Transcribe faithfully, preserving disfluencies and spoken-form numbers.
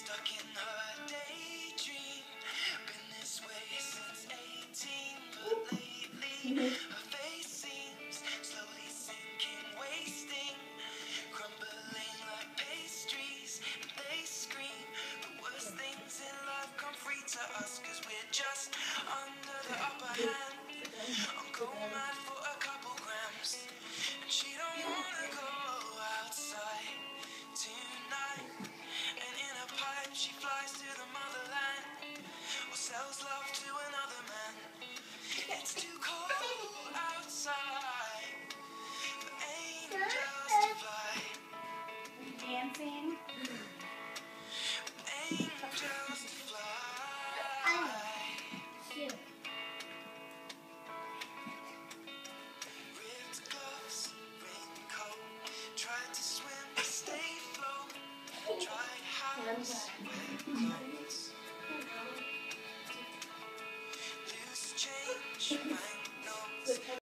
stuck in her daydream. Been this way since eighteen, but lately her face seems slowly sinking, wasting, crumbling like pastries. And they scream the worst things in life come free to us, cause we're just under the upper hand. I'm going mad for a couple grams, and she don't wanna go outside tonight. And in a pipe she flies to the motherland, or sells love to another man. It's too cold outside for angels to fly. Dancing. Angels to fly. Cute. Ripped gloves, raincoat, tried to swim but stay afloat. Tried house, wet clothes, loose change, bank notes.